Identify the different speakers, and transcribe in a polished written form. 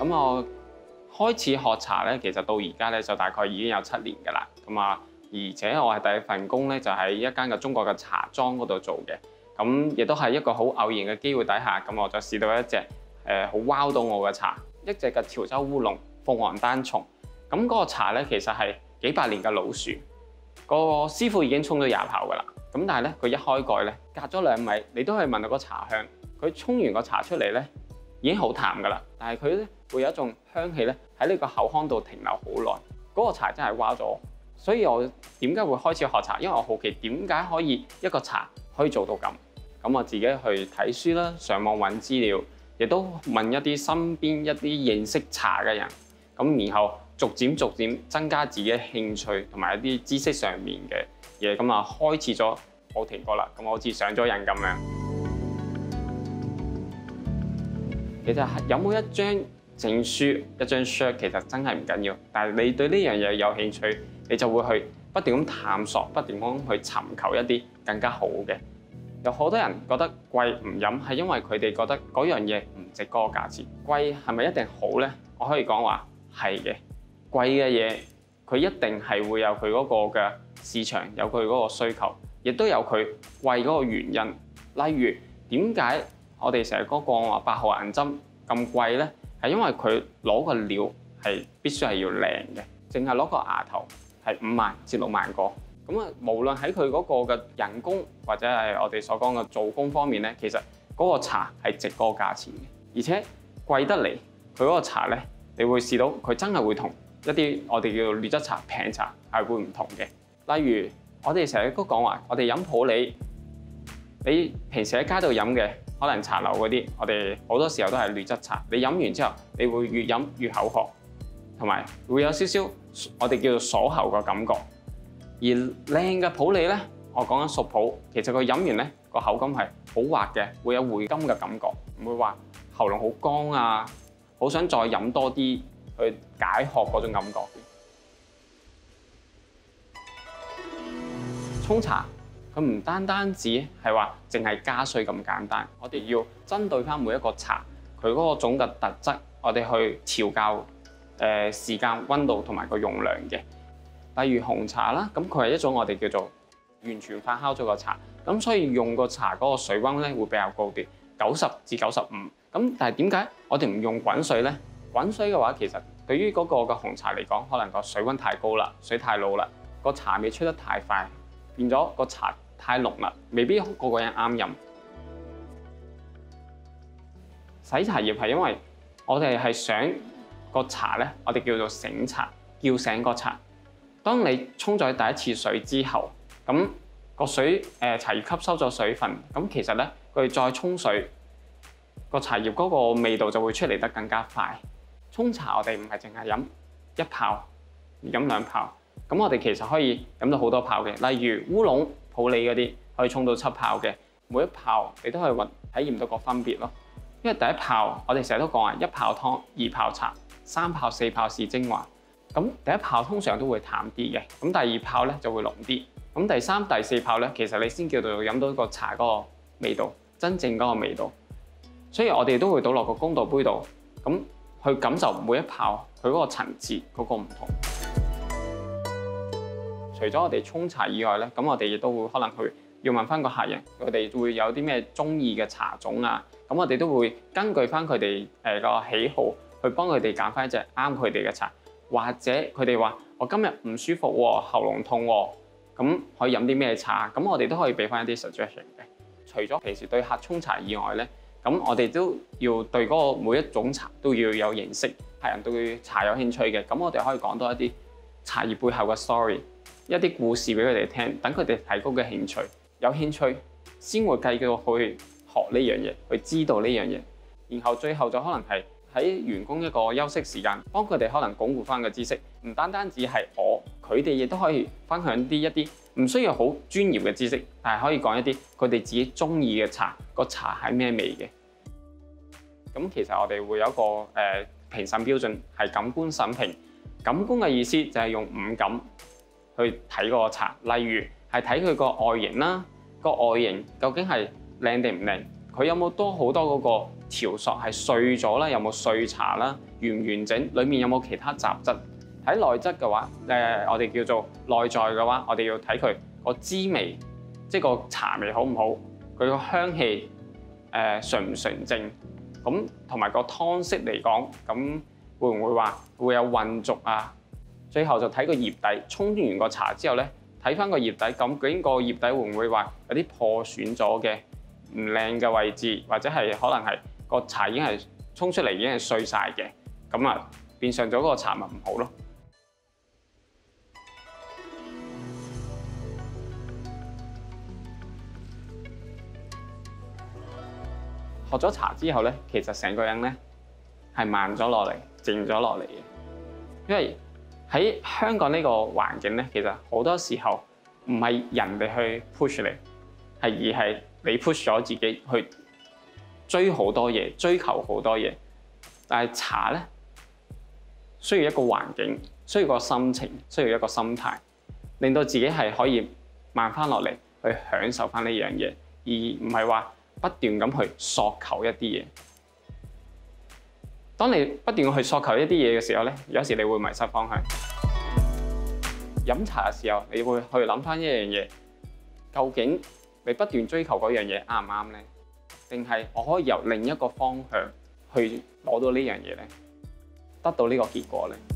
Speaker 1: 咁我開始學茶咧，其實到而家咧就大概已經有7年㗎啦。咁啊，而且我係第一份工咧就喺一間嘅中國嘅茶莊嗰度做嘅。咁亦都係一個好偶然嘅機會底下，咁我就試到一隻好 wow 到我嘅茶，一隻嘅潮州烏龍鳳凰單叢。咁嗰個茶咧其實係幾百年嘅老樹，個師傅已經沖咗廿泡㗎啦。咁但係咧佢一開蓋咧，隔咗2米你都可以聞到個茶香。佢沖完個茶出嚟咧已經好淡㗎啦，但係佢咧會有一種香氣咧喺呢個口腔度停留好耐。嗰個茶真係 wow 咗我，所以我點解會開始學茶？因為我好奇點解可以一個茶可以做到咁。咁我自己去睇書啦，上網揾資料，亦都問一啲身邊一啲認識茶嘅人，咁然後逐漸增加自己嘅興趣同埋一啲知識上面嘅嘢，咁啊開始咗冇停過啦。咁我好似上咗癮咁樣。其實有冇一張證書、一張 cert 其實真係唔緊要，但係你對呢樣嘢有興趣，你就會去不斷咁探索，不斷咁去尋求一啲更加好嘅。有好多人覺得貴唔飲係因為佢哋覺得嗰樣嘢唔值嗰個價錢。貴係咪一定好呢？我可以講話係嘅。貴嘅嘢佢一定係會有佢嗰個嘅市場，有佢嗰個需求，亦都有佢貴嗰個原因。例如點解我哋成日講話8號銀針咁貴呢？係因為佢攞個料係必須係要靚嘅，淨係攞個牙頭係5萬至6萬個。咁啊，無論喺佢嗰個嘅人工或者係我哋所講嘅做工方面咧，其實嗰個茶係值嗰個價錢嘅，而且貴得嚟，佢嗰個茶咧，你會試到佢真係會同一啲我哋叫做劣質茶、平茶係會唔同嘅。例如我哋成日都講話，我哋飲普洱，你平時喺街度飲嘅，可能茶樓嗰啲，我哋好多時候都係劣質茶。你飲完之後，你會越飲越口渴，同埋會有少少我哋叫做鎖喉嘅感覺。而靚嘅普洱咧，我講緊熟普，其實佢飲完咧個口感係好滑嘅，會有回甘嘅感覺，唔會話喉嚨好乾啊，好想再飲多啲去解渴嗰種感覺。沖茶佢唔單止係話淨係加水咁簡單，我哋要針對翻每一個茶佢嗰個種嘅特質，我哋去調校時間、溫度同埋個用量嘅。例如紅茶啦，咁佢係一種我哋叫做完全發酵咗個茶，咁所以用個茶嗰個水溫咧會比較高啲，90至95。咁但係點解我哋唔用滾水咧？滾水嘅話，其實對於嗰個嘅紅茶嚟講，可能個水溫太高啦，水太老啦，個茶味出得太快，變咗個茶太濃啦，未必個個人啱飲。洗茶葉係因為我哋係想個茶咧，我哋叫做醒茶，叫醒個茶。當你沖咗第一次水之後，咁個水茶葉吸收咗水分，咁其實咧佢再沖水，個茶葉嗰個味道就會出嚟得更加快。沖茶我哋唔係淨係飲1泡，飲2泡，咁我哋其實可以飲到好多泡嘅。例如烏龍、普洱嗰啲可以沖到7泡嘅，每一泡你都可以體驗到個分別咯。因為第一泡我哋成日都講話1泡湯、2泡茶、3泡、4泡是精華。咁第一泡通常都會淡啲嘅，咁第二泡咧就會濃啲，咁第3、第4泡咧，其實你先叫做飲到個茶嗰個味道，真正嗰個味道。所以我哋都會倒落個公道杯度，咁去感受每一泡佢嗰個層次嗰個唔同。除咗我哋沖茶以外咧，咁我哋亦都會可能去要問翻個客人，佢哋會有啲咩中意嘅茶種啊，咁我哋都會根據翻佢哋個喜好，去幫佢哋揀翻一隻啱佢哋嘅茶。或者佢哋話我今日唔舒服喎，喉嚨痛喎，咁可以飲啲咩茶？咁我哋都可以俾翻一啲 suggestion 嘅。除咗平時對客沖茶以外咧，咁我哋都要對嗰個每一種茶都要有認識，客人對茶有興趣嘅，咁我哋可以講多一啲茶葉背後嘅 story， 一啲故事俾佢哋聽，等佢哋提高嘅興趣，有興趣先會繼續去學呢樣嘢，去知道呢樣嘢，然後最後就可能係喺員工一個休息時間，幫佢哋可能鞏固翻個知識，唔單止係佢哋亦都可以分享一啲唔需要好專業嘅知識，但係可以講一啲佢哋自己中意嘅茶，個茶係咩味嘅。咁其實我哋會有一個評審標準係感官審評，感官嘅意思就係用五感去睇嗰個茶，例如係睇佢個外形啦，個外形究竟係靚定唔靚，佢有冇好多嗰個條索係碎咗啦，有冇碎茶啦，完唔完整，裡面有冇其他雜質。喺內質嘅話，我哋叫做內在嘅話，我哋要睇佢個滋味，即係個茶味好唔好，佢個香氣純唔純正，咁同埋個湯色嚟講，咁會唔會話會有混濁啊？最後就睇個葉底，沖完個茶之後咧，睇翻個葉底，咁究竟個葉底會唔會話有啲破損咗嘅唔靚嘅位置，或者係可能係個茶已經係沖出嚟已經係碎晒嘅，咁啊變相咗嗰個茶咪唔好咯。學咗茶之後咧，其實成個人咧係慢咗落嚟，靜咗落嚟嘅。因為喺香港呢個環境咧，其實好多時候唔係人哋去 push 你，而係你 push 咗自己去追好多嘢，追求好多嘢。但係茶咧需要一個環境，需要個心情，需要一個心態，令到自己係可以慢翻落嚟去享受翻呢樣嘢，而唔係話不斷咁去索求一啲嘢。當你不斷去索求一啲嘢嘅時候咧，有時你會迷失方向。飲茶嘅時候，你會去諗翻一樣嘢，究竟你不斷追求嗰樣嘢啱唔啱咧？定係我可以由另一個方向去攞到呢樣嘢咧，得到呢個結果咧？